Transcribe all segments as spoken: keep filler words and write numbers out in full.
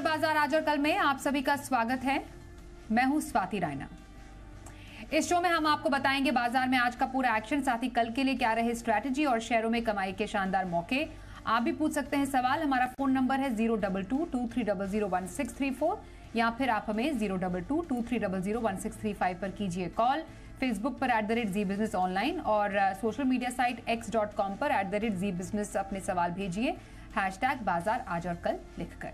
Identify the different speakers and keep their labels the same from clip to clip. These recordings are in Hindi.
Speaker 1: बाजार आज और कल में आप सभी का स्वागत है। मैं हूं स्वाति रायना। इस शो में हम आपको बताएंगे बाजार में आज का पूरा एक्शन, साथ ही कल के लिए क्या रहे स्ट्रैटेजी और शेयरों में कमाई के शानदार मौके। आप भी पूछ सकते हैं सवाल। हमारा फोन नंबर है zero double two two three double zero one six three four या फिर आप हमें zero double two two three double zero one six three five पर कीजिए कॉल। फेसबुक पर at the rate Zee business online और social media site X dot com पर at the rate Zee business अपने सवाल भेजिए हैशटैग बाजार आज और कल लिखकर।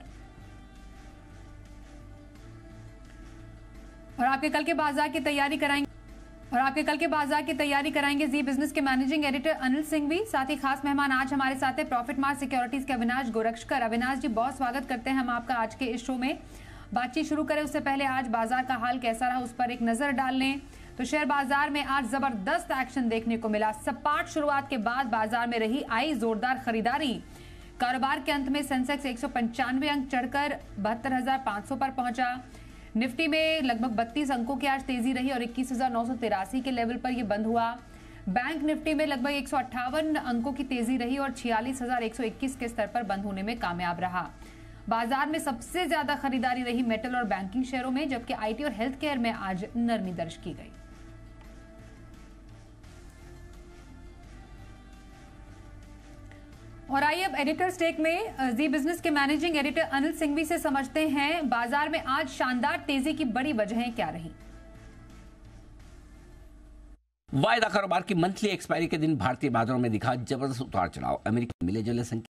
Speaker 1: और आपके कल के बाजार की तैयारी कराएंगे और आपके कल के बाजार की तैयारी कराएंगे जी बिजनेस के मैनेजिंग एडिटर अनिल सिंह भी। साथ ही खास मेहमान आज हमारे साथ है प्रॉफिट मार्ट सिक्योरिटीज के अविनाश गोरक्षकर। अविनाश जी, बहुत स्वागत करते हैं हम आपका आज के इस शो में। बातचीत शुरू करें उससे पहले आज बाजार का हाल कैसा रहा उस पर एक नजर डाल लें तो शेयर बाजार में आज जबरदस्त एक्शन देखने को मिला। सपाट शुरुआत के बाद बाजार में रही आई जोरदार खरीदारी। कारोबार के अंत में सेंसेक्स एक सौ पंचानवे अंक चढ़कर बहत्तर हजार पांच सौ पर पहुंचा। निफ्टी में लगभग बत्तीस अंकों की आज तेजी रही और इक्कीस हजार नौ सौ तिरासी के लेवल पर यह बंद हुआ। बैंक निफ्टी में लगभग एक सौ अट्ठावन अंकों की तेजी रही और छियालीस हजार एक सौ इक्कीस के स्तर पर बंद होने में कामयाब रहा। बाजार में सबसे ज्यादा खरीदारी रही मेटल और बैंकिंग शेयरों में, जबकि आईटी और हेल्थ केयर में आज नरमी दर्ज की गई। और आइए अब एडिटर स्टेक में जी बिजनेस के मैनेजिंग एडिटर अनिल सिंघवी से समझते हैं बाजार में आज शानदार तेजी की बड़ी वजहें क्या रही।
Speaker 2: वायदा कारोबार की मंथली एक्सपायरी के दिन भारतीय बाजारों में दिखा जबरदस्त उतार चढ़ाव। अमेरिकी मिले जुले संख्या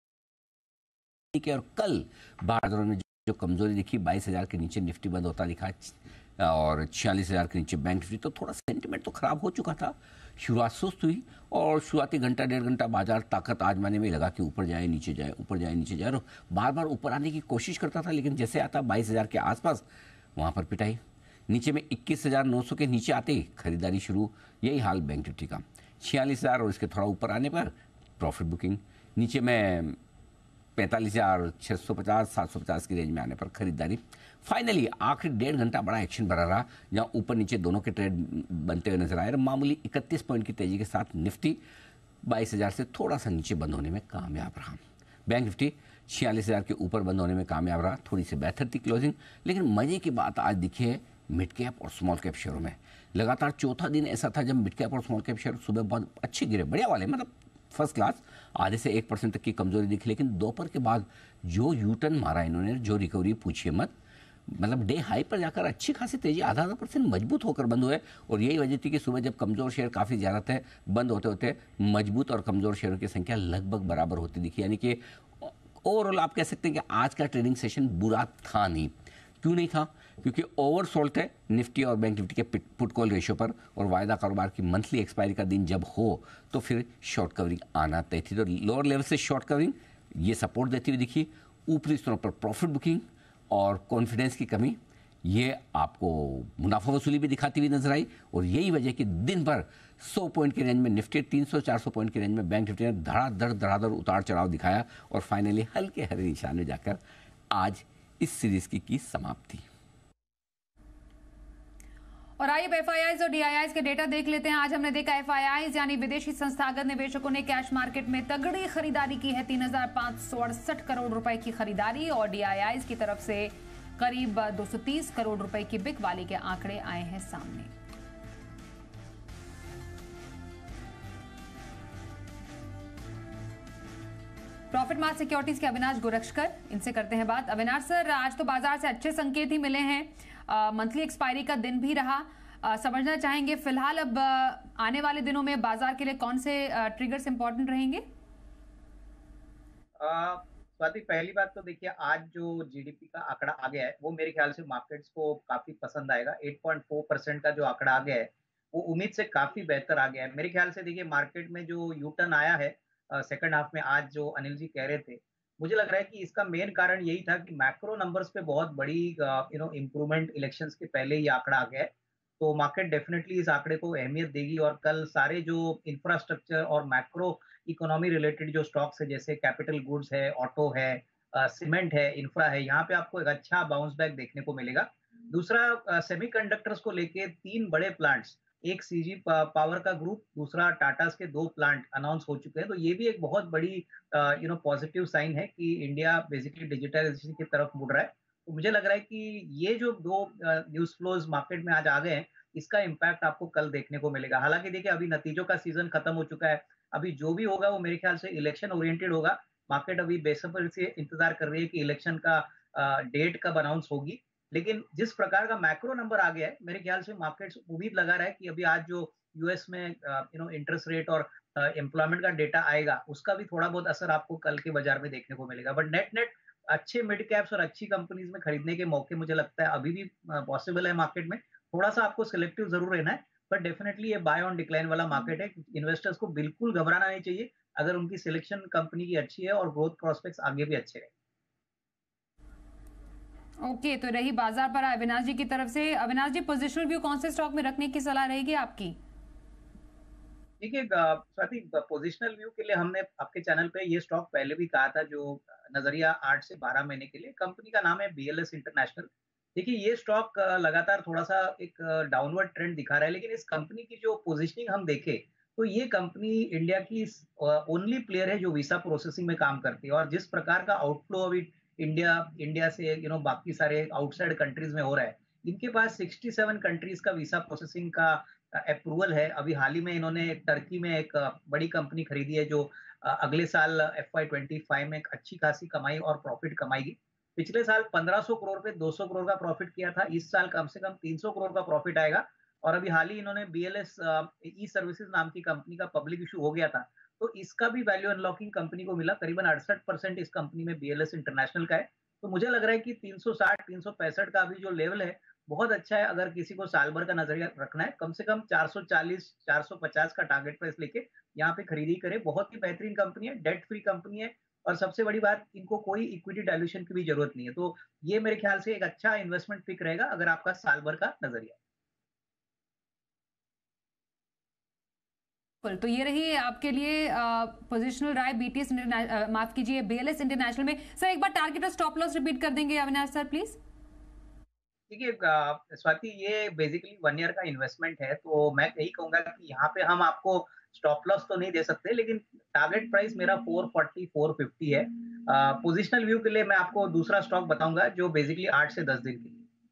Speaker 2: और कल बाजारों में जो कमजोरी दिखी, बाईस हजार के नीचे निफ्टी बंद होता दिखा और छियालीस हजार के नीचे बैंक निफ्टी, तो थोड़ा सेंटिमेंट तो खराब हो चुका था। शुरुआत सुस्त हुई और शुरुआती घंटा डेढ़ घंटा बाजार ताकत आजमाने में लगा कि ऊपर जाए नीचे जाए ऊपर जाए नीचे जाए और बार बार ऊपर आने की कोशिश करता था, लेकिन जैसे आता बाईस हजार के आसपास वहां पर पिटाई। नीचे में इक्कीस हजार नौ सौ के नीचे आते ही खरीदारी शुरू। यही हाल बैंक निफ्टी का। छियालीस हजार और इसके थोड़ा ऊपर आने पर प्रॉफिट बुकिंग। नीचे में पैंतालीस हजार छः सौ पचास सात सौ पचास की रेंज में आने पर खरीदारी। फाइनली आखिरी डेढ़ घंटा बड़ा एक्शन भरा रहा, जहां ऊपर नीचे दोनों के ट्रेड बनते हुए नजर आए। मामूली इकतीस पॉइंट की तेजी के साथ निफ्टी बाईस हजार से थोड़ा सा नीचे बंद होने में कामयाब रहा। बैंक निफ्टी छियालीस हजार के ऊपर बंद होने में कामयाब रहा। थोड़ी सी बेहतर थी क्लोजिंग, लेकिन मजे की बात आज दिखी है मिड कैप और स्मॉल कैप शेयरों में। लगातार चौथा दिन ऐसा था जब मिड कैप और स्मॉल कैप शेयर सुबह बहुत अच्छे गिरे, बढ़िया वाले, मतलब फर्स्ट क्लास, आधे से एक परसेंट तक की कमजोरी दिखी। लेकिन दोपहर के बाद जो यू टर्न मारा इन्होंने, जो रिकवरी पूछिए मत, मतलब डे हाई पर जाकर अच्छी खासी तेजी आधा आधा परसेंट मजबूत होकर बंद हुए। और यही वजह थी कि सुबह जब कमजोर शेयर काफ़ी ज़्यादा थे, बंद होते होते मजबूत और कमजोर शेयरों की संख्या लगभग बराबर होती दिखी। यानी कि ओवरऑल आप कह सकते हैं कि आज का ट्रेडिंग सेशन बुरा था नहीं। क्यों नहीं था? क्योंकि ओवरसोल्ड है निफ्टी और बैंक निफ्टी के पुट कॉल रेशियो पर, और वायदा कारोबार की मंथली एक्सपायरी का दिन जब हो तो फिर शॉर्ट कवरिंग आना तय थी। तो लोअर लेवल से शॉर्ट कवरिंग ये सपोर्ट देती हुई दिखी। ऊपरी स्तरों पर प्रॉफिट बुकिंग और कॉन्फिडेंस की कमी ये आपको मुनाफा वसूली भी दिखाती हुई नजर आई। और यही वजह कि दिन भर सौ पॉइंट की रेंज में निफ्टी, तीन सौ चार सौ पॉइंट की रेंज में बैंक निफ्टी ने धड़ाधड़ धड़ाधड़ उतार चढ़ाव दिखाया और फाइनली हल्के हरे निशान में जाकर आज इस सीरीज की, की समाप्ति।
Speaker 1: और आइए एफ आई आईज और डी आई आईज के डेटा देख लेते हैं। आज हमने देखा एफ आई आईज यानी विदेशी संस्थागत निवेशकों ने कैश मार्केट में तगड़ी खरीदारी की है। तीन हजार पांच सौ अड़सठ करोड़ रुपए की खरीदारी और डी आई आईज की तरफ से करीब दो सौ तीस करोड़ रुपए की बिक वाली के आंकड़े आए हैं सामने। प्रॉफिट मार्ट सिक्योरिटीज के अविनाश गोरक्षकर, इनसे करते हैं बात। अविनाश सर, आज तो बाजार से अच्छे संकेत ही मिले हैं। मंथली एक्सपायरी का दिन भी रहा। आ, समझना चाहेंगे फिलहाल अब आ, आने वाले दिनों में बाजार के लिए कौन से ट्रिगर्स इंपॉर्टेंट रहेंगे?
Speaker 3: स्वाति, पहली बात तो देखिए, आज जो जीडीपी का आंकड़ा आ गया है वो मेरे ख्याल से मार्केट्स को काफी पसंद आएगा। आठ पॉइंट चार परसेंट का जो आंकड़ा आ गया है वो उम्मीद से काफी बेहतर आ गया है। मेरे ख्याल से देखिए, मार्केट में जो यू टर्न आया है सेकंड हाफ में, आज जो अनिल जी कह रहे थे, मुझे लग रहा है कि इसका मेन कारण यही था कि मैक्रो नंबर्स पे बहुत बड़ी यू नो इम्प्रूवमेंट इलेक्शंस के पहले ही आंकड़ा आ गया है। तो मार्केट डेफिनेटली इस आंकड़े को अहमियत देगी और कल सारे जो इंफ्रास्ट्रक्चर और मैक्रो इकोनॉमी रिलेटेड जो स्टॉक्स है, जैसे कैपिटल गुड्स है, ऑटो है, सीमेंट है, इंफ्रा है, यहाँ पे आपको एक अच्छा बाउंस बैक देखने को मिलेगा। दूसरा, सेमीकंडक्टर्स को लेके तीन बड़े प्लांट्स एक सीजी पावर का ग्रुप, दूसरा टाटास के दो प्लांट अनाउंस हो चुके हैं। तो ये भी एक बहुत बड़ी यू नो पॉजिटिव साइन है कि इंडिया बेसिकली डिजिटलाइजेशन की तरफ मुड़ रहा है। तो मुझे लग रहा है कि ये जो दो न्यूज फ्लोज मार्केट में आज आ गए हैं, इसका इम्पैक्ट आपको कल देखने को मिलेगा। हालांकि देखिए अभी नतीजों का सीजन खत्म हो चुका है, अभी जो भी होगा वो मेरे ख्याल से इलेक्शन ओरिएंटेड होगा। मार्केट अभी बेसब्री से इंतजार कर रही है कि इलेक्शन का डेट कब अनाउंस होगी। लेकिन जिस प्रकार का मैक्रो नंबर आ गया है, मेरे ख्याल से मार्केट्स उम्मीद लगा रहा है कि अभी आज जो यूएस में यू नो इंटरेस्ट रेट और एम्प्लॉयमेंट का डेटा आएगा, उसका भी थोड़ा बहुत असर आपको कल के बाजार में देखने को मिलेगा। बट नेट नेट अच्छे मिड कैप्स और अच्छी कंपनीज में खरीदने के मौके मुझे लगता है अभी भी पॉसिबल है मार्केट में। थोड़ा सा आपको सिलेक्टिव जरूर रहना है, बट डेफिनेटली ये बाय ऑन डिक्लाइन वाला मार्केट है। इन्वेस्टर्स को बिल्कुल घबराना नहीं चाहिए अगर उनकी सिलेक्शन कंपनी की अच्छी है और ग्रोथ प्रोस्पेक्ट्स आगे भी अच्छे रहे।
Speaker 1: ओके okay, तो रही बाजार पर अविनाश जी की तरफ से। अविनाश जी, पोजिशनल व्यू कौन से स्टॉक में रखने की सलाह रहेगी आपकी?
Speaker 3: देखिए स्वाति, पोजिशनल व्यू के लिए हमने आपके चैनल पे ये स्टॉक पहले भी कहा था, जो नजरिया आठ से बारह महीने के लिए। कंपनी का नाम है बीएलएस इंटरनेशनल। देखिए ये स्टॉक लगातार थोड़ा सा एक डाउनवर्ड ट्रेंड दिखा रहा है, लेकिन इस कंपनी की जो पोजीशनिंग हम देखें तो ये कंपनी इंडिया की ओनली प्लेयर है जो वीसा प्रोसेसिंग में काम करती है। और जिस प्रकार का आउटफ्लो अभी इंडिया इंडिया से यू नो बाकी सारे आउटसाइड कंट्रीज में हो रहा है, इनके पास सड़सठ कंट्रीज का वीसा प्रोसेसिंग का अप्रूवल है। अभी हाल ही में इन्होंने टर्की में एक बड़ी कंपनी खरीदी है जो अगले साल एफ वाई ट्वेंटी फाइव में एक अच्छी खासी कमाई और प्रॉफिट कमाएगी। पिछले साल पंद्रह सौ करोड़ पे दो सौ करोड़ का प्रॉफिट किया था, इस साल कम से कम तीन सौ करोड़ का प्रॉफिट आएगा। और अभी हाल ही इन्होंने बीएलएस ई सर्विसेज नाम की कंपनी का पब्लिक इशू हो गया था, तो इसका भी वैल्यू अनलॉकिंग कंपनी को मिला। करीबन अड़सठ परसेंट इस कंपनी में बीएलएस इंटरनेशनल का है। तो मुझे लग रहा है कि तीन सौ साठ तीन सौ पैंसठ का अभी जो लेवल है बहुत अच्छा है। अगर किसी को साल भर का नजरिया रखना है, कम से कम चार सौ चालीस चार सौ पचास का टारगेट प्राइस लेके यहाँ पे खरीदी करे। बहुत ही बेहतरीन कंपनी है, डेट फ्री कंपनी है, और सबसे बड़ी बात, इनको कोई इक्विटी डायल्यूशन की भी जरूरत नहीं है। तो ये मेरे ख्याल से एक अच्छा इन्वेस्टमेंट पिक रहेगा अगर आपका साल भर का नजरिया।
Speaker 1: तो ये रही आपके लिए पोजिशनल राय बीटीएस माफ कीजिए बीएलएस इंटरनेशनल में। सर एक बार टारगेट और स्टॉप लॉस रिपीट कर देंगे अविनाश सर प्लीज?
Speaker 3: देखिए स्वाति, ये बेसिकली वन ईयर का इन्वेस्टमेंट है, तो मैं यही कहूंगा कि यहाँ पे हम आपको स्टॉप लॉस तो नहीं दे सकते, लेकिन टारगेट प्राइस मेरा चार सौ चालीस चार सौ पचास है। पोजिशनल व्यू के लिए मैं आपको दूसरा स्टॉक बताऊंगा जो बेसिकली आठ से दस दिन के लिए।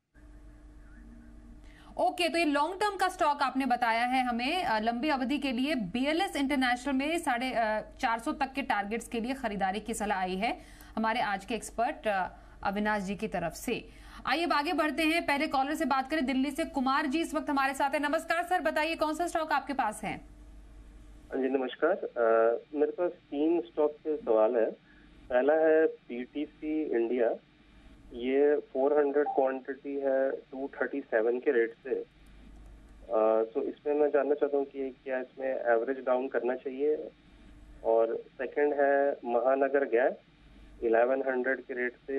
Speaker 1: ओके okay, तो ये लॉन्ग टर्म का स्टॉक आपने बताया है हमें, लंबी अवधि के लिए बीएलएस इंटरनेशनल में साढ़े चार सौ तक के टारगेट्स के लिए खरीदारी की सलाह आई है हमारे आज के एक्सपर्ट अविनाश जी की तरफ से। आइए आगे बढ़ते हैं, पहले कॉलर से बात करें। दिल्ली से कुमार जी इस वक्त हमारे साथ है। नमस्कार सर, बताइए कौन सा स्टॉक आपके पास है?
Speaker 4: जी नमस्कार, आ, मेरे पास तीन स्टॉक के सवाल है। पहला है पीटीसी इंडिया, ये चार सौ क्वांटिटी है दो सौ सैंतीस के रेट से। आ, तो इसमें मैं जानना चाहता हूँ कि क्या इसमें एवरेज डाउन करना चाहिए। और सेकंड है महानगर गैस, ग्यारह सौ के रेट से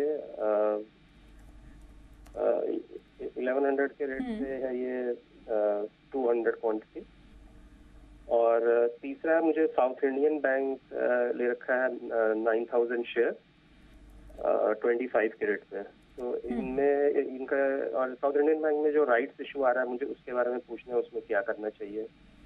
Speaker 4: ग्यारह सौ के रेट से है ये दो सौ क्वांटिटी। और तीसरा मुझे साउथ इंडियन बैंक ले रखा है नौ हज़ार शेयर पच्चीस के रेट पे। तो इनमें इनका और साउथ इंडियन बैंक में जो राइट्स इशू आ रहा है, मुझे उसके बारे में पूछना है, उसमें क्या करना चाहिए।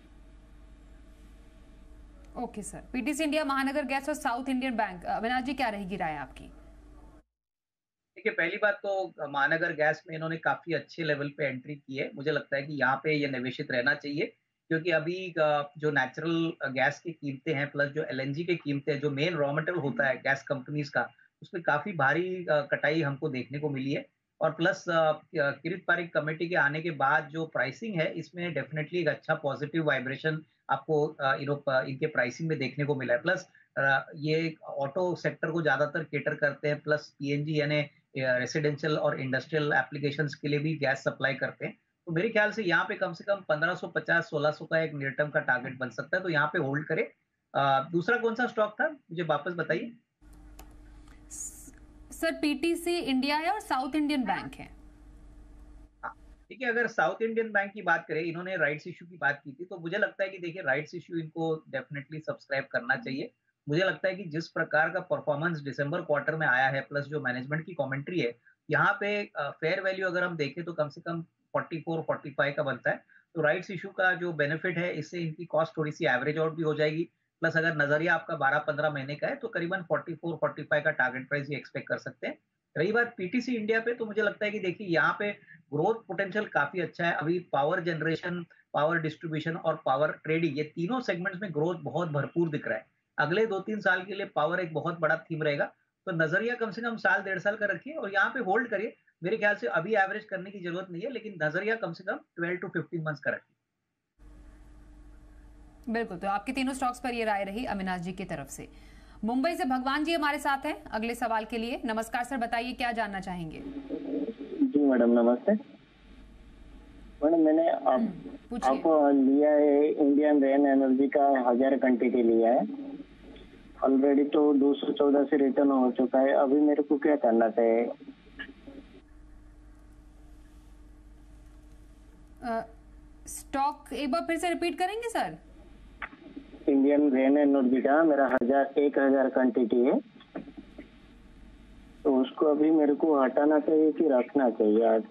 Speaker 1: Okay sir, PTC India, Mahanagar gas और South Indian Bank, Avinash ji क्या रहेगी राय आपकी?
Speaker 3: देखिए पहली बात तो महानगर गैस में इन्होंने काफी अच्छे लेवल पे एंट्री की है। मुझे लगता है कि यहाँ पे ये निवेशित रहना चाहिए, क्योंकि अभी जो नेचुरल गैस की कीमतें हैं प्लस जो एलएनजी की कीमतें हैं, जो मेन रॉ मटेरियल होता है गैस कंपनीज का, उसमें काफी भारी कटाई हमको देखने को मिली है। और प्लस किरीट पारिक कमेटी के आने के बाद जो प्राइसिंग है, इसमें डेफिनेटली एक अच्छा पॉजिटिव वाइब्रेशन आपको इनके प्राइसिंग में देखने को मिला है। प्लस ये ऑटो सेक्टर को ज्यादातर केटर करते हैं, प्लस पीएनजी यानी रेसिडेंशियल और इंडस्ट्रियल एप्लीकेशंस के लिए भी गैस सप्लाई करते हैं। तो मेरे ख्याल से यहाँ पे कम से कम पंद्रह सौ पचास सोलह सौ का एक नियर टर्म का टारगेट बन सकता है, तो यहाँ पे होल्ड करें। दूसरा कौन सा स्टॉक था, मुझे वापस बताइए
Speaker 1: सर। पीटीसी इंडिया है और साउथ इंडियन बैंक है।
Speaker 3: देखिए अगर साउथ इंडियन बैंक की बात करें, इन्होंने राइट्स इशू की बात की थी, तो मुझे लगता है कि देखिए राइट्स इशू इनको डेफिनेटली सब्सक्राइब करना चाहिए। मुझे लगता है कि जिस प्रकार का परफॉर्मेंस दिसंबर क्वार्टर में आया है, प्लस जो मैनेजमेंट की कमेंट्री है, यहाँ पे फेयर वैल्यू अगर हम देखें तो कम से कम चौवालीस पैंतालीस का बनता है। तो राइट्स इशू का जो बेनिफिट है, इससे इनकी कॉस्ट थोड़ी सी एवरेज आउट भी हो जाएगी। प्लस अगर नजरिया आपका बारह पंद्रह महीने का है तो करीबन चौवालीस पैंतालीस का टारगेट प्राइस ही एक्सपेक्ट कर सकते हैं। रही बात पीटीसी इंडिया पे, तो मुझे लगता है कि देखिए यहाँ पे ग्रोथ पोटेंशियल काफी अच्छा है। अभी पावर जनरेशन, पावर डिस्ट्रीब्यूशन और पावर ट्रेडिंग, ये तीनों सेगमेंट्स में ग्रोथ बहुत भरपूर दिख रहा है। अगले दो तीन साल के लिए पावर एक बहुत बड़ा थीम रहेगा। तो नजरिया कम से कम साल डेढ़ साल का रखिए और यहाँ पे होल्ड करिए। मेरे ख्याल से अभी एवरेज करने की जरूरत नहीं है, लेकिन नजरिया कम से कम ट्वेल्व टू फिफ्टीन मंथ्स का रखिए।
Speaker 1: बिल्कुल, तो आपके तीनों स्टॉक्स पर ये राय रही अविनाश जी की तरफ से। मुंबई से भगवान जी हमारे साथ हैं अगले सवाल के लिए। नमस्कार सर, बताइए क्या जानना चाहेंगे?
Speaker 5: जी मैडम नमस्ते। मैडम मैंने आप आप लिया है इंडियन रेन एनर्जी का हजार क्वांटिटी लिया है ऑलरेडी, तो दो सौ चौदह से रिटर्न हो चुका है। अभी मेरे को क्या करना चाहिए?
Speaker 1: स्टॉक एक बार फिर से रिपीट करेंगे सर?
Speaker 5: इंडियन रेन एनर्जी का मेरा हजार एक हजार क्वांटिटी है, तो उसको अभी मेरे को हटाना चाहिए कि रखना चाहिए आज?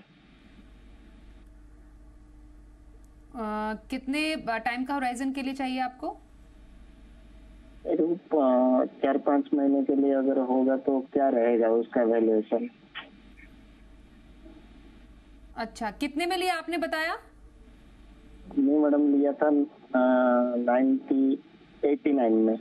Speaker 1: आ, कितने टाइम का होराइजन के लिए चाहिए आपको?
Speaker 5: चार पांच महीने के लिए अगर होगा तो क्या रहेगा उसका वैल्यूएशन?
Speaker 1: अच्छा, कितने में लिया आपने बताया?
Speaker 5: नहीं मैडम, लिया था नाइन्टी एटी नाइन में।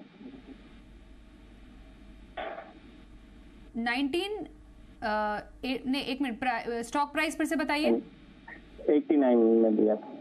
Speaker 1: नाइनटीन ने एक मिनट, स्टॉक प्राइस फिर से बताइए।
Speaker 5: एटी नाइन में लिया था।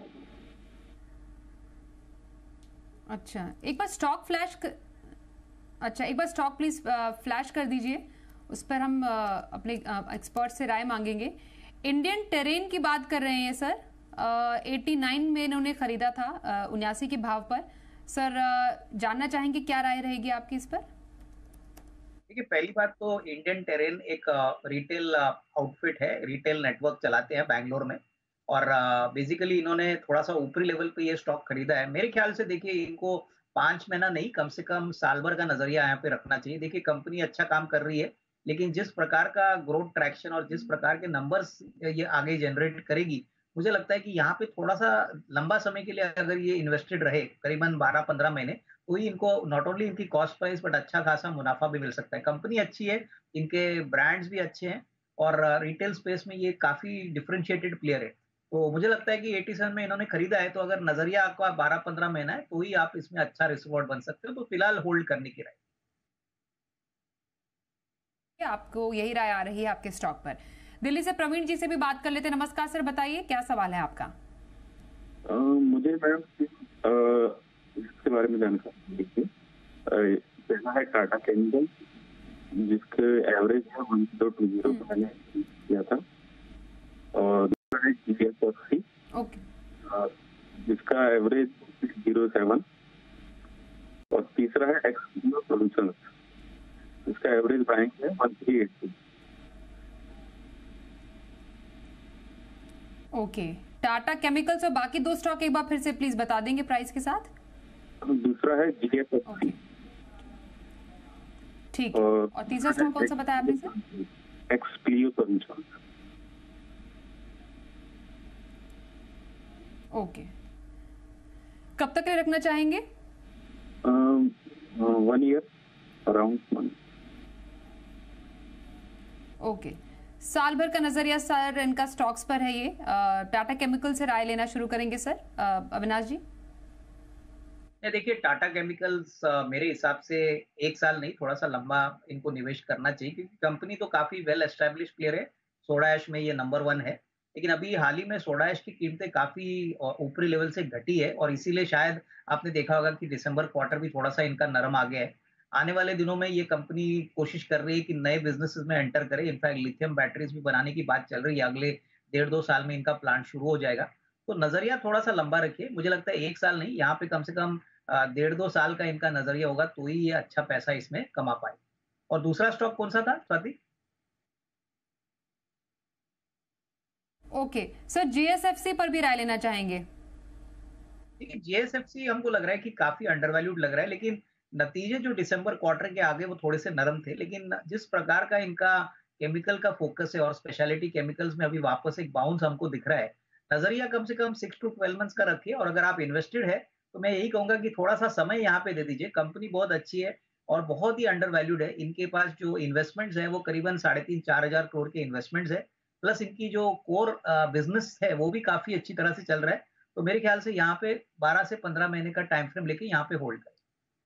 Speaker 1: अच्छा, एक बार स्टॉक फ्लैश कर... अच्छा, एक बार स्टॉक प्लीज फ्लैश कर दीजिए, उस पर हम अपने एक्सपर्ट से राय मांगेंगे। इंडियन टेरेन की बात कर रहे हैं सर, एटी नाइन में इन्होंने खरीदा था उन्यासी के भाव पर। सर जानना चाहेंगे क्या राय रहेगी आपकी इस पर?
Speaker 3: देखिए, पहली बात तो इंडियन टेरेन एक रिटेल आउटफिट है, रिटेल नेटवर्क चलाते हैं बैंगलोर में, और बेसिकली इन्होंने थोड़ा सा ऊपरी लेवल पे ये स्टॉक खरीदा है। मेरे ख्याल से देखिए इनको पांच महीना नहीं, कम से कम साल भर का नजरिया यहाँ पे रखना चाहिए। देखिए कंपनी अच्छा काम कर रही है, लेकिन जिस प्रकार का ग्रोथ ट्रैक्शन और जिस प्रकार के नंबर्स ये आगे जनरेट करेगी, मुझे लगता है कि यहाँ पे थोड़ा सा लंबा समय के लिए अगर ये इन्वेस्टेड रहे, करीबन बारह पंद्रह महीने, तो ही इनको नॉट ओनली इनकी कॉस्ट प्राइस बट अच्छा खासा मुनाफा भी मिल सकता है। कंपनी अच्छी है, इनके ब्रांड्स भी अच्छे हैं और रिटेल स्पेस में ये काफी डिफरेंशिएटेड प्लेयर है। तो मुझे लगता है कि एटी सेवन में इन्होंने खरीदा है, तो अगर नजरिया आपका बारह पंद्रह महीना है तो ही आप इसमें अच्छा रिस्क बन सकते हो। तो फिलहाल होल्ड करने की राय।
Speaker 1: आपको यही राय आ रही है आपके स्टॉक पर। दिल्ली से प्रवीण जी से भी बात कर लेते हैं। नमस्कार सर, बताइए क्या सवाल है आपका?
Speaker 6: आ, मुझे मैडम इसके बारे में जानकारी दीजिए। पहला है टाटा केमिकल, जिसके एवरेज है वन जीरो टू जीरो मैंने किया था, और दूसरा है जीएसएफसी,
Speaker 1: ओके,
Speaker 6: जिसका एवरेज जीरो सेवन, और तीसरा है एक्सप्लो सॉल्यूशंस, जिसका एवरेज बाइंग है one three eight two.
Speaker 1: Okay, Tata chemicals और बाकी दो स्टॉक एक बार फिर से प्लीज बता देंगे प्राइस के साथ?
Speaker 6: दूसरा है जीएसएफसी,
Speaker 1: ठीक है, और, और तीसरा स्टॉक कौन सा बताया आपने सर?
Speaker 6: एक्सप्लो सॉल्यूशंस।
Speaker 1: ओके, कब तक रखना चाहेंगे?
Speaker 6: One year, around one.
Speaker 1: Okay, साल भर का नजरिया सर इनका स्टॉक्स पर है। ये टाटा केमिकल से राय लेना शुरू करेंगे सर अविनाश जी।
Speaker 3: देखिए टाटा केमिकल्स मेरे हिसाब से एक साल नहीं, थोड़ा सा लंबा इनको निवेश करना चाहिए, क्योंकि कंपनी तो काफी वेल एस्टेब्लिश प्लेयर है। सोडा ऐश में ये नंबर वन है, लेकिन अभी हाल ही में सोडा ऐश की कीमतें काफी ऊपरी लेवल से घटी है, और इसीलिए शायद आपने देखा होगा कि दिसंबर क्वार्टर भी थोड़ा सा इनका नरम आ गया है। आने वाले दिनों में ये कंपनी कोशिश कर रही है कि नए बिजनेसेस में एंटर करे। इनफैक्ट लिथियम बैटरीज भी बनाने की बात चल रही है, अगले डेढ़ दो साल में इनका प्लांट शुरू हो जाएगा। तो नजरिया थोड़ा सा लंबा रखिए, मुझे लगता है एक साल नहीं, यहाँ पे कम से कम डेढ़ दो साल का इनका नजरिया होगा, तो ही ये अच्छा पैसा इसमें कमा पाए। और दूसरा स्टॉक कौन सा था स्वाति?
Speaker 1: ओके सर, जीएसएफसी पर भी राय लेना चाहेंगे?
Speaker 3: देखिए जीएसएफसी हमको लग रहा है कि काफी अंडरवैल्यूड लग रहा है, लेकिन नतीजे जो दिसंबर क्वार्टर के आगे वो थोड़े से नरम थे। लेकिन जिस प्रकार का इनका केमिकल का फोकस है और स्पेशलिटी केमिकल्स में अभी वापस एक बाउंस हमको दिख रहा है, नजरिया कम से कम सिक्स टू ट्वेल्व मंथ्स का रखिए, और अगर आप इन्वेस्टेड है तो मैं यही कहूंगा कि थोड़ा सा समय यहाँ पे दे दीजिए। कंपनी बहुत अच्छी है और बहुत ही अंडर वैल्यूड है। इनके पास जो इन्वेस्टमेंट्स है वो करीबन साढ़े तीन चार हजार करोड़ के इन्वेस्टमेंट्स है, प्लस इनकी जो कोर बिजनेस है वो भी काफी अच्छी तरह से चल रहा है। तो मेरे ख्याल से यहाँ पे बारह से पंद्रह महीने का टाइम फ्रेम लेके यहाँ पे होल्ड करें।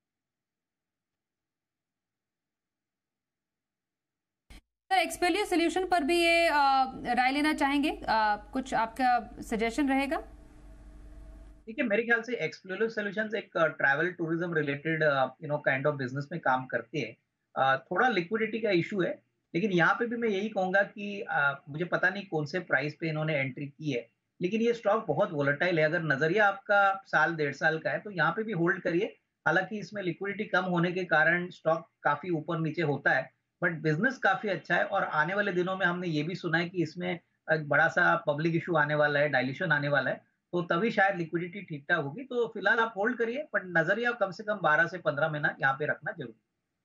Speaker 1: सर, एक्सपेलियो सोल्यूशन पर भी ये राय लेना चाहेंगे, आ, कुछ आपका सजेशन रहेगा?
Speaker 3: देखिए, मेरे ख्याल से एक्सप्लोरर सॉल्यूशंस एक travel tourism related you know kind of business में काम करते हैं। uh, थोड़ा लिक्विडिटी का इशू है, लेकिन यहाँ पे भी मैं यही कहूंगा कि uh, मुझे पता नहीं कौन से प्राइस पे इन्होंने एंट्री की है, लेकिन ये स्टॉक बहुत वोलेटाइल है। अगर नजरिया आपका साल डेढ़ साल का है तो यहाँ पे भी होल्ड करिए। हालांकि इसमें लिक्विडिटी कम होने के कारण स्टॉक काफी ऊपर नीचे होता है, बट बिजनेस काफी अच्छा है। और आने वाले दिनों में हमने ये भी सुना है कि इसमें एक बड़ा सा पब्लिक इशू आने वाला है, डायल्यूशन आने वाला है, तो तभी शायद लिक्विडिटी ठीक ठाक होगी। तो फिलहाल आप होल्ड करिए, पर नजरिया कम से कम बारह से पंद्रह महीना यहाँ पे रखना जरूरी।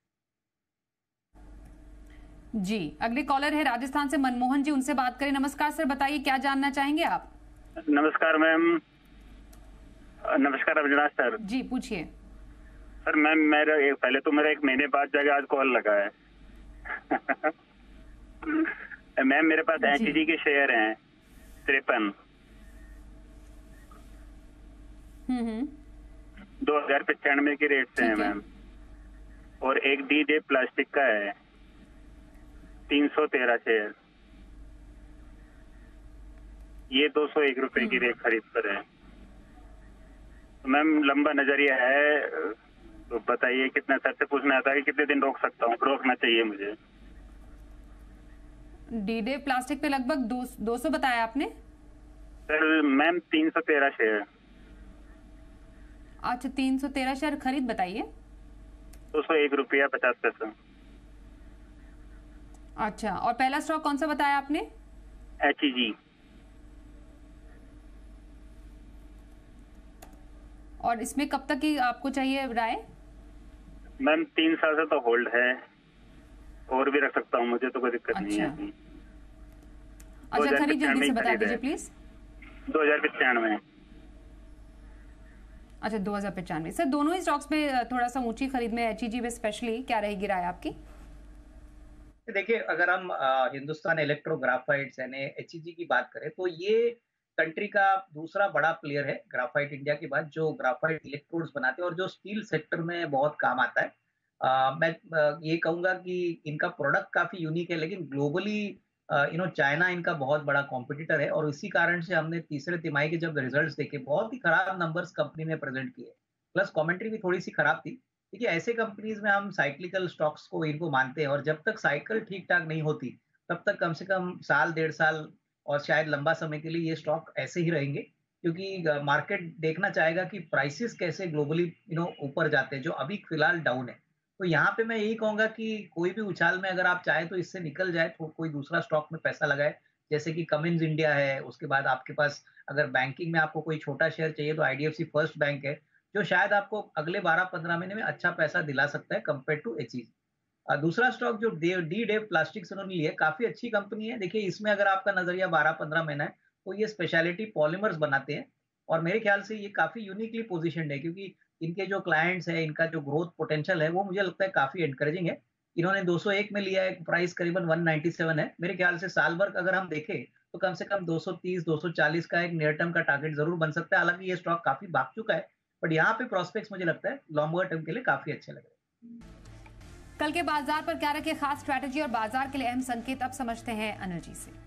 Speaker 1: जी, अगले कॉलर है राजस्थान से मनमोहन जी, उनसे बात करें। नमस्कार सर, बताइए क्या जानना चाहेंगे आप?
Speaker 7: नमस्कार मैम। नमस्कार अविनाश सर।
Speaker 1: जी पूछिए
Speaker 7: सर। मैम मेरा एक पहले तो मेरा एक महीने बाद जाके आज कॉल लगा है। मैम मेरे पास एचजी के शेयर हैं तिरपन दो हजार पचानवे के रेट से है मैम, और एक डी डे प्लास्टिक का है तीन सौ तेरह शेयर, ये दो सौ एक रुपए की रेट खरीद पर है। तो मैम लंबा नजरिया है, तो बताइए कितना, सर से पूछना आता है कि कितने दिन रोक सकता हूँ, रोकना चाहिए मुझे?
Speaker 1: डी डे प्लास्टिक पे लगभग दो, दो सौ बताया आपने
Speaker 7: सर? मैम तीन सौ तेरह शेयर।
Speaker 1: अच्छा, तीन सौ तेरह शेयर खरीद बताइए।
Speaker 7: दो सौ एक रुपया पचास पैसा।
Speaker 1: अच्छा, और पहला स्टॉक कौन सा बताया आपने?
Speaker 7: H E G.
Speaker 1: और इसमें कब तक की आपको चाहिए राय?
Speaker 7: मैम तीन साल से तो होल्ड है, और भी रख सकता हूँ, मुझे तो कोई दिक्कत
Speaker 1: अच्छा।
Speaker 7: नहीं है।
Speaker 1: अच्छा, खरीद जल्दी से बता दीजिए प्लीज।
Speaker 7: दो हजार पचानवे।
Speaker 1: अच्छा, दो हजार पचानवे। सर दोनों ही स्टॉक्स में थोड़ा सा ऊंची खरीद में, एचईजी में स्पेशली, क्या रहेगी राय आपकी?
Speaker 3: देखिए, अगर हम हिंदुस्तान इलेक्ट्रो ग्राफाइट्स यानी एचईजी की बात करें तो ये कंट्री का दूसरा बड़ा प्लेयर है ग्राफाइट इंडिया के बाद, जो ग्राफाइट इलेक्ट्रोड्स बनाते हैं और जो स्टील सेक्टर में बहुत काम आता है। आ, मैं आ, ये कहूंगा कि इनका प्रोडक्ट काफी यूनिक है, लेकिन ग्लोबली यू नो चाइना इनका बहुत बड़ा कॉम्पिटिटर है, और इसी कारण से हमने तीसरे तिमाही के जब रिजल्ट्स देखे, बहुत ही खराब नंबर्स कंपनी ने प्रेजेंट किए, प्लस कमेंट्री भी थोड़ी सी खराब थी। देखिए, ऐसे कंपनीज में हम साइक्लिकल स्टॉक्स को इनको मानते हैं, और जब तक साइकिल ठीक ठाक नहीं होती तब तक कम से कम साल डेढ़ साल और शायद लंबा समय के लिए ये स्टॉक ऐसे ही रहेंगे, क्योंकि मार्केट देखना चाहेगा कि प्राइसेस कैसे ग्लोबली यू नो ऊपर जाते हैं, जो अभी फिलहाल डाउन है। तो यहाँ पे मैं यही कहूंगा कि कोई भी उछाल में अगर आप चाहे तो इससे निकल जाए, तो कोई दूसरा स्टॉक में पैसा लगाए, जैसे कि कमिंस इंडिया है। उसके बाद आपके पास अगर बैंकिंग में आपको कोई छोटा शेयर चाहिए तो आईडीएफसी फर्स्ट बैंक है, जो शायद आपको अगले बारह पंद्रह महीने में अच्छा पैसा दिला सकता है कंपेयर टू एचईजी। दूसरा स्टॉक जो डी डे प्लास्टिक्स उन्होंने लिया, काफी अच्छी कंपनी है। देखिए, इसमें अगर आपका नजरिया बारह पंद्रह महीना है तो ये स्पेशलिटी पॉलीमर्स बनाते हैं, और मेरे ख्याल से ये काफी यूनिकली पोजीशनड है, क्योंकि इनके जो क्लाइंट्स है, इनका जो ग्रोथ पोटेंशियल है वो मुझे लगता है काफी एनकरेजिंग है। इन्होंने दो सौ एक में लिया है, प्राइस करीबन एक सौ सत्तानवे है। मेरे ख्याल से साल भर अगर हम देखें तो कम से कम दो सौ तीस दो सौ चालीस का एक नियर टर्म का टारगेट जरूर बन सकता है। हालांकि ये स्टॉक काफी भाग चुका है, बट यहाँ पे प्रोस्पेक्ट्स मुझे लगता है लॉन्गर टर्म के लिए काफी अच्छे लग रहे हैं।
Speaker 1: कल के बाजार पर क्या रखे खास स्ट्रैटेजी और बाजार के लिए अहम संकेत, अब समझते हैं अनिल जी से।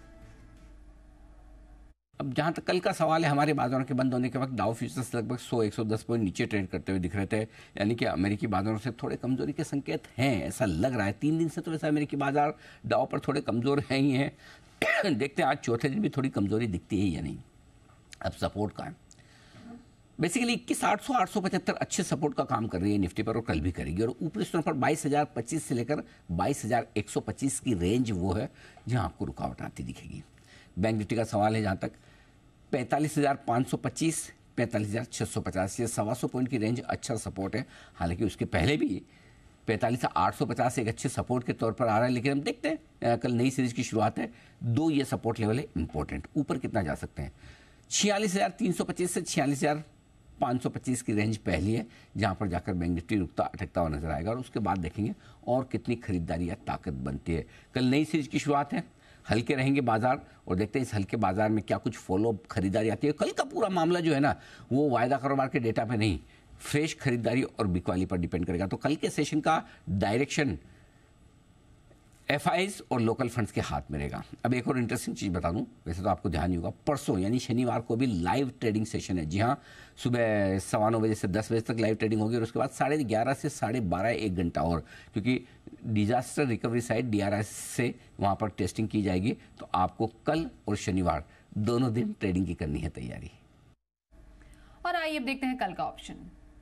Speaker 2: अब जहां तक कल का सवाल है, हमारे बाजारों के बंद होने के वक्त डाउ फ्यूचर्स लगभग सौ एक सौ दस पॉइंट नीचे ट्रेड करते हुए दिख रहे थे, यानी कि अमेरिकी बाजारों से थोड़े कमजोरी के संकेत हैं, ऐसा लग रहा है। तीन दिन से तो वैसे अमेरिकी बाजार डाउ पर थोड़े कमजोर हैं ही हैं। देखते हैं आज चौथे दिन भी थोड़ी कमजोरी दिखती है या नहीं। अब सपोर्ट का है, बेसिकली इक्कीस आठ सौ आठ सौ पचहत्तर अच्छे सपोर्ट का काम कर रही है निफ्टी पर, और कल भी करेगी। और ऊपरी स्तरों पर बाईस हजार पच्चीस से लेकर बाईस हजार एक सौ पच्चीस की रेंज वो है जहां आपको रुकावट आती दिखेगी। बैंक निफ्टी का सवाल है जहां तक पैंतालीस हजार पाँच सौ पच्चीस पैंतालीस हजार छः सौ पचास, ये सवा सौ पॉइंट की रेंज अच्छा सपोर्ट है। हालांकि उसके पहले भी पैंतालीस आठ सौ पचास एक अच्छे सपोर्ट के तौर पर आ रहा है, लेकिन हम देखते हैं कल नई सीरीज की शुरुआत है, दो ये सपोर्ट लेवल है इंपॉर्टेंट। ऊपर कितना जा सकते हैं, छियालीस हजार तीन सौ पच्चीस से छियालीस हजार पाँच सौ पच्चीस की रेंज पहली है, जहां पर जाकर बैंक निफ्टी रुकता अटकता हुआ नजर आएगा, और उसके बाद देखेंगे और कितनी खरीदारी या ताकत बनती है। कल नई सीरीज की शुरुआत है, हल्के रहेंगे बाजार, और देखते हैं इस हल्के बाजार में क्या कुछ फॉलो खरीदारी आती है। कल का पूरा मामला जो है ना, वो वायदा कारोबार के डेटा पे नहीं, फ्रेश खरीदारी और बिकवाली पर डिपेंड करेगा। तो कल के सेशन का डायरेक्शन एफआईज और लोकल फंड्स के हाथ में रहेगा। अब एक और इंटरेस्टिंग चीज़ बता दूं, वैसे तो आपको ध्यान ही होगा, परसों यानी शनिवार को भी लाइव ट्रेडिंग सेशन है। जी हाँ, सुबह सवा नौ बजे से दस बजे तक लाइव ट्रेडिंग होगी, और उसके बाद साढ़े ग्यारह से साढ़े बारह एक घंटा और, क्योंकि डिजास्टर रिकवरी साइट डीआरएस से वहाँ पर टेस्टिंग की जाएगी। तो आपको कल और शनिवार दोनों दिन ट्रेडिंग की करनी है तैयारी।
Speaker 1: और आइए अब देखते हैं कल का ऑप्शन।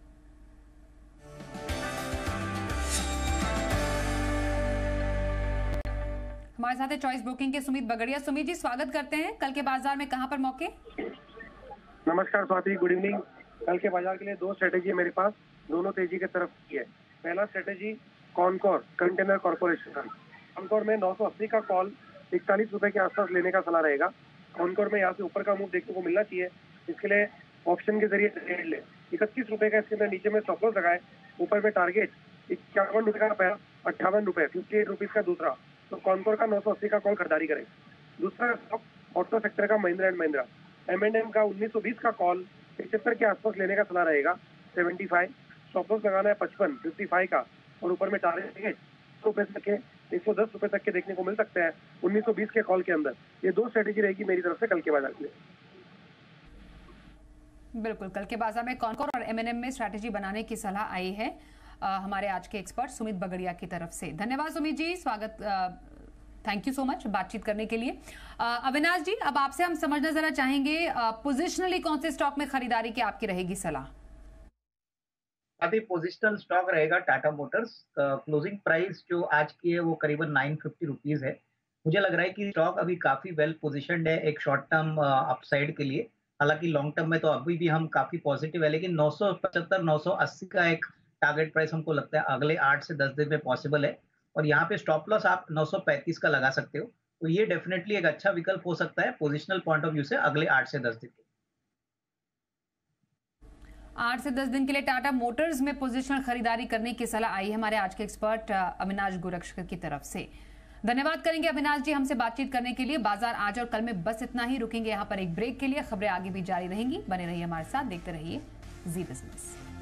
Speaker 1: हमारे साथ है चॉइस ब्रोकिंग के सुमित बगड़िया। सुमित जी, स्वागत करते हैं। कल के बाजार में कहां पर मौके?
Speaker 8: नमस्कार स्वाति, गुड इवनिंग। कल के बाजार के लिए दो स्ट्रेटेजी है मेरे पास, दोनों तेजी की तरफ की है। पहला strategy Concor container corporation. Concor में नौ सौ अस्सी का कॉल इकतालीस रुपए के आसपास लेने का सलाह रहेगा। कॉनकोर में यहाँ से ऊपर का मूव देखने को मिलना चाहिए, इसके लिए ऑप्शन के जरिए ट्रेड ले। इकतीस रुपए का इसके अंदर नीचे में स्टॉप लॉस लगाए, ऊपर में टारगेट इक्यावन रुपए का पहला, अट्ठावन रुपए फिफ्टी एट रुपीज का दूसरा। तो कॉनकोर का नौ सौ अस्सी का कॉल खरीदारी करें। दूसरा स्टॉक ऑटो सेक्टर का Mahindra and Mahindra. M and M का उन्नीस सौ बीस का कॉल पचहत्तर के आसपास लेने का सलाह रहेगा, पचहत्तर। स्टॉप लॉस लगाना है पचपन, पचपन का, और ऊपर में टारगेट सौ रुपए तक के, एक सौ दस रुपए तक के देखने को मिल सकते हैं उन्नीस सौ बीस के कॉल के अंदर। ये दो स्ट्रेटेजी रहेगी मेरी तरफ से कल के बाजार के लिए।
Speaker 1: बिल्कुल, कल के बाजार में कॉनकोर और एम एन एम में स्ट्रैटेजी बनाने की सलाह आई है आ, हमारे आज के एक्सपर्ट सुमित बगड़िया की तरफ से। धन्यवाद सुमित जी, स्वागत, थैंक यू सो मच बातचीत करने के लिए। आ, अविनाश जी, अब आपसे हम समझना जरा चाहेंगे, पोजिशनली कौन से स्टॉक में खरीदारी की आपकी रहेगी सलाह?
Speaker 3: अभी पोजिशनल स्टॉक रहेगा टाटा मोटर्स। क्लोजिंग प्राइस जो आज की है वो करीबन नाइन फिफ्टी रुपीज है। मुझे लग रहा है कि स्टॉक अभी काफी वेल पोजिशनड है एक शॉर्ट टर्म अपसाइड के लिए। हालांकि लॉन्ग टर्म में तो अभी भी हम काफी पॉजिटिव है, लेकिन नौ सौ पचहत्तर नौ सौ अस्सी का एक टारगेट प्राइस हमको लगता है अगले आठ से दस दिन में पॉसिबल है, और यहाँ पे स्टॉप लॉस आप नौ सौ पैंतीस का लगा सकते हो। तो ये डेफिनेटली एक अच्छा विकल्प हो सकता है पोजिशनल पॉइंट ऑफ व्यू से अगले आठ से दस दिन के
Speaker 1: आठ से दस दिन के लिए टाटा मोटर्स में पोजिशनल खरीदारी करने की सलाह आई है हमारे आज के एक्सपर्ट अविनाश गोरक्षकर की तरफ से। धन्यवाद करेंगे अविनाश जी हमसे बातचीत करने के लिए। बाजार आज और कल में बस इतना ही, रुकेंगे यहाँ पर एक ब्रेक के लिए। खबरें आगे भी जारी रहेंगी, बने रहिए हमारे साथ, देखते रहिए जी बिजनेस।